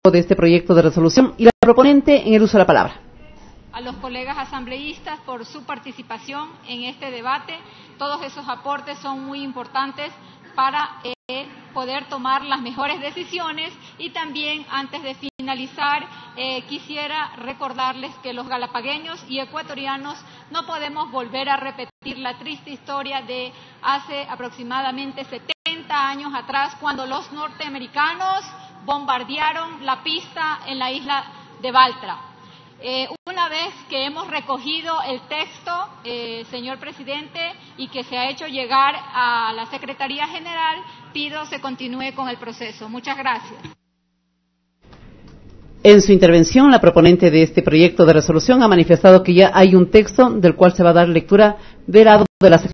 de este proyecto de resolución y la proponente en el uso de la palabra. A los colegas asambleístas por su participación en este debate. Todos esos aportes son muy importantes para poder tomar las mejores decisiones y también antes de finalizar quisiera recordarles que los galapagueños y ecuatorianos no podemos volver a repetir la triste historia de hace aproximadamente 70 años atrás cuando los norteamericanos bombardearon la pista en la isla de Baltra. Una vez que hemos recogido el texto, señor presidente, y que se ha hecho llegar a la Secretaría General, pido se continúe con el proceso. Muchas gracias. En su intervención, la proponente de este proyecto de resolución ha manifestado que ya hay un texto del cual se va a dar lectura del lado de la Secretaría.